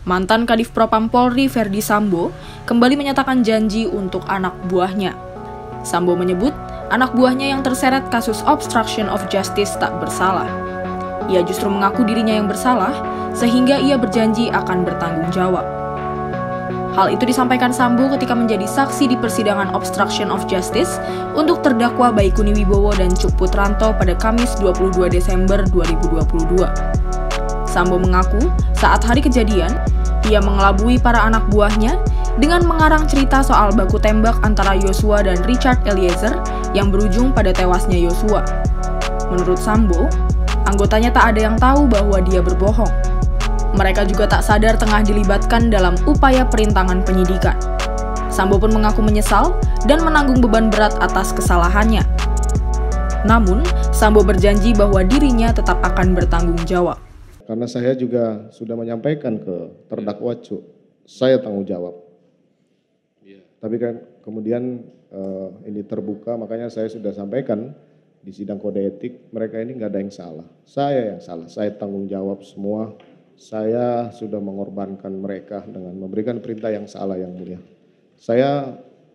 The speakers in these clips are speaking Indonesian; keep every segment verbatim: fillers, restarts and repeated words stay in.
mantan Kadif Propam Polri Verdi Sambo kembali menyatakan janji untuk anak buahnya. Sambo menyebut anak buahnya yang terseret kasus obstruction of justice tak bersalah. Ia justru mengaku dirinya yang bersalah, sehingga ia berjanji akan bertanggung jawab. Hal itu disampaikan Sambo ketika menjadi saksi di persidangan obstruction of justice untuk terdakwa Baikuni Wibowo dan Cuk Putranto pada Kamis dua puluh dua Desember dua ribu dua puluh dua. Sambo mengaku saat hari kejadian, ia mengelabui para anak buahnya dengan mengarang cerita soal baku tembak antara Yosua dan Richard Eliezer yang berujung pada tewasnya Yosua. Menurut Sambo, anggotanya tak ada yang tahu bahwa dia berbohong. Mereka juga tak sadar tengah dilibatkan dalam upaya perintangan penyidikan. Sambo pun mengaku menyesal dan menanggung beban berat atas kesalahannya. Namun, Sambo berjanji bahwa dirinya tetap akan bertanggung jawab. Karena saya juga sudah menyampaikan ke terdakwa Cuk, saya tanggung jawab. Ya. Tapi kan kemudian uh, ini terbuka, makanya saya sudah sampaikan di sidang kode etik, mereka ini nggak ada yang salah. Saya yang salah, saya tanggung jawab semua. Saya sudah mengorbankan mereka dengan memberikan perintah yang salah, yang mulia. Saya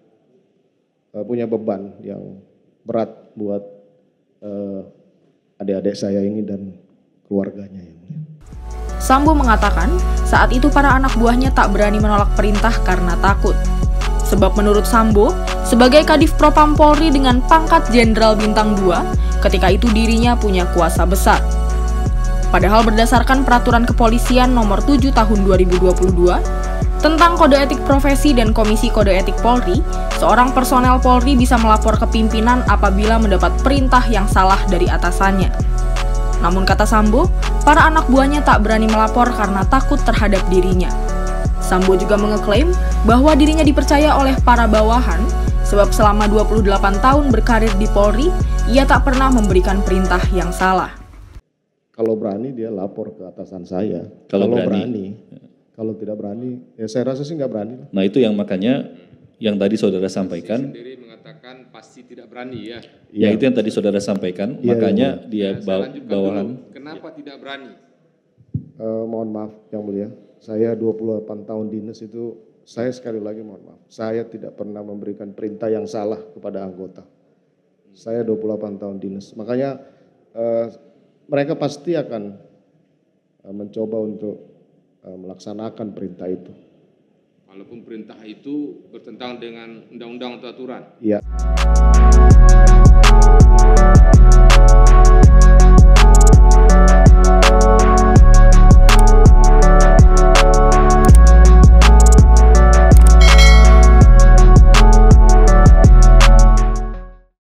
uh, punya beban yang berat buat uh, adik-adik saya ini dan keluarganya, yang mulia. Sambo mengatakan saat itu para anak buahnya tak berani menolak perintah karena takut. Sebab menurut Sambo, sebagai Kadif Propam Polri dengan pangkat Jenderal Bintang dua, ketika itu dirinya punya kuasa besar. Padahal berdasarkan Peraturan Kepolisian Nomor tujuh Tahun dua ribu dua puluh dua tentang Kode Etik Profesi dan Komisi Kode Etik Polri, seorang personel Polri bisa melapor ke pimpinan apabila mendapat perintah yang salah dari atasannya. Namun kata Sambo, para anak buahnya tak berani melapor karena takut terhadap dirinya. Sambo juga mengeklaim bahwa dirinya dipercaya oleh para bawahan, sebab selama dua puluh delapan tahun berkarir di Polri, ia tak pernah memberikan perintah yang salah. Kalau berani dia lapor ke atasan saya. Kalau, kalau berani. berani, kalau tidak berani, ya saya rasa sih nggak berani. Nah itu yang makanya yang tadi saudara sampaikan. Sendiri mengatakan pasti tidak berani ya. Ya, ya itu yang tadi saudara sampaikan, ya, makanya ya, dia ya, baw bawahan. Dulu. Kenapa ya. tidak berani? Uh, mohon maaf yang mulia, saya dua puluh delapan tahun dinas itu, saya sekali lagi mohon maaf, saya tidak pernah memberikan perintah yang salah kepada anggota. Saya dua puluh delapan tahun dinas, makanya uh, mereka pasti akan uh, mencoba untuk uh, melaksanakan perintah itu. Walaupun perintah itu bertentangan dengan undang-undang atau aturan. Iya.